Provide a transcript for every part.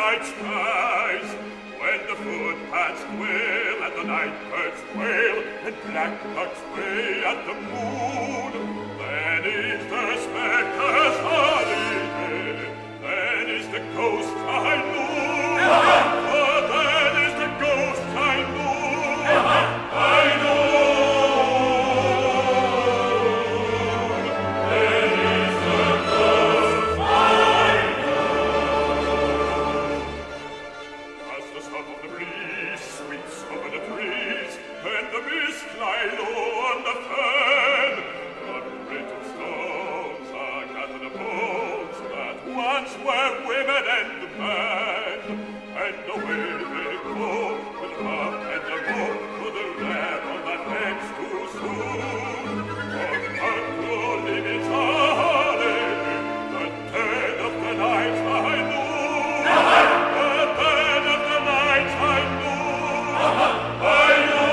night skies, when the footpaths wail and the night birds wail and blackbirds way at the moon, then is the spectres holiday, then is the ghost high noon, oh, then is the ghost high noon, high noon. Were women and men, and away they go with rough and the rope to the level that ends too soon. For control limits are the dead of the night I know, the dead of the night I know, I know.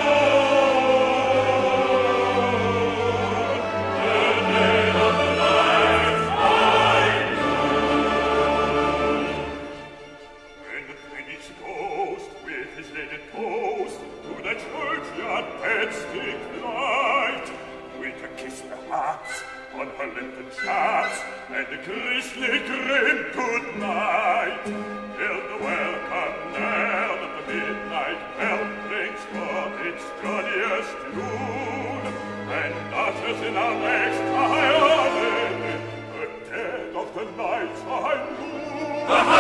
On her lenten chaps, and a grisly grim good night, till the welcome knell of the midnight bell rings forth its jolliest tune, and ushers in our next high the dead of the night I knew.